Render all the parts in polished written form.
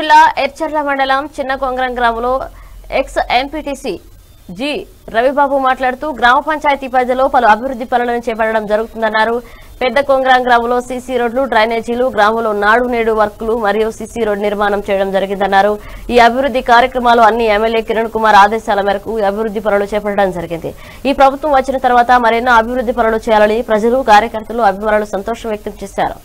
జిల్లా ఎర్చర్ల మండలం చిన్న కొంగరం గ్రామంలో ఎక్స్ ఎంపీటీసీ జి రవిబాబు మాట్లాడుతూ గ్రామ పంచాయతీ పరిధిలో పలు అభివృద్ధి పనులను చేపట్టడం జరుగుతుందన్నారు. పెద్ద కొంగరం గ్రామంలో సీసీ రోడ్లు, డ్రైనేజీలు, గ్రామంలో నాడు నేడు వర్కులు మరియు సీసీ రోడ్ నిర్మాణం చేయడం జరిగిందన్నారు. ఈ అభివృద్ధి కార్యక్రమాలు అన్ని ఎమ్మెల్యే కిరణ్ కుమార్ ఆదేశాల మేరకు అభివృద్ధి పనులు చేపట్టడం జరిగింది. ఈ ప్రభుత్వం వచ్చిన తర్వాత మరెన్నో అభివృద్ధి పనులు చేయాలని ప్రజలు, కార్యకర్తలు, అభిమానులు సంతోషం వ్యక్తం చేశారు.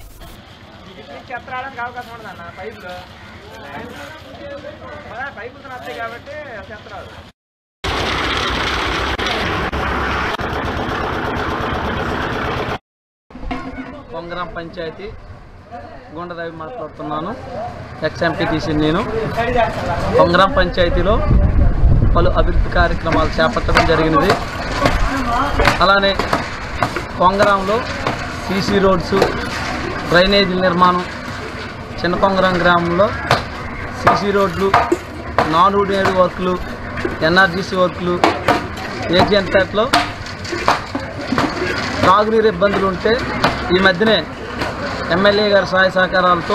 కొంగరం పంచాయతీ గుండరవి మాట్లాడుతున్నాను. ఎక్స్ ఎంపీటీసీ నేను. కొంగరం పంచాయతీలో పలు అభివృద్ధి కార్యక్రమాలు చేపట్టడం జరిగినది. అలానే కొంగరంలో సీసీ రోడ్స్, డ్రైనేజీల నిర్మాణం, చిన్న కొంగరం గ్రామంలో సీసీ రోడ్లు, నాడు నేడు వర్కులు, ఎన్ఆర్జీసీ వర్కులు, ఏజెంట్పేటలో తాగునీరు ఇబ్బందులు ఉంటే ఈ మధ్యనే ఎమ్మెల్యే గారి సహాయ సహకారాలతో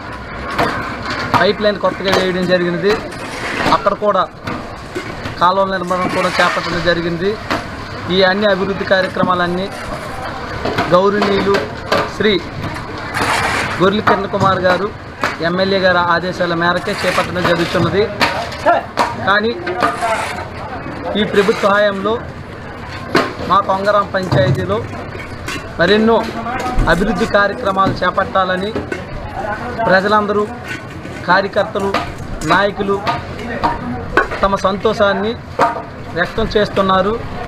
పైప్ లైన్ కొత్తగా వేయడం జరిగింది. అక్కడ కూడా కాలువల నిర్మాణం కూడా చేపట్టడం జరిగింది. ఈ అన్ని అభివృద్ధి కార్యక్రమాలన్నీ గౌరవనీయులు శ్రీ గొర్రెల కిరణ్ కుమార్ గారు ఎమ్మెల్యే గారి ఆదేశాల మేరకే చేపట్టడం జరుగుతున్నది. కానీ ఈ ప్రభుత్వ హయాంలో మా కొంగరం పంచాయతీలో మరెన్నో అభివృద్ధి కార్యక్రమాలు చేపట్టాలని ప్రజలందరూ, కార్యకర్తలు, నాయకులు తమ సంతోషాన్ని వ్యక్తం చేస్తున్నారు.